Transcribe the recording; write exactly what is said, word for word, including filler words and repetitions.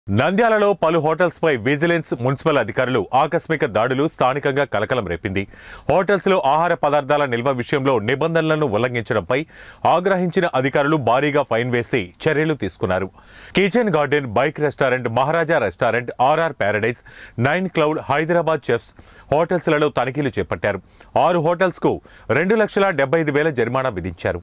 నంద్యాలలో పలు హోటల్స్ పై vigilance municipal అధికారులు ఆకస్మిక దాడులు స్థానికంగా కలకలం రేపింది. హోటల్స్ లో ఆహార పదార్థాల నిల్వ విషయంలో నిబంధనలను ఉల్లంఘించడంపై ఆగ్రహించిన అధికారులు భారీగా ఫైన్ వేసి చర్యలు తీసుకున్నారు. Kitchen garden, bike restaurant, Maharaja restaurant, RR paradise, nine cloud, Hyderabad chefs హోటల్స్లలో తనిఖీలు చేపట్టారు. ఆరు హోటల్స్ కు రెండు లక్షల డెబ్బై ఐదు వేల జరిమానా విధించారు.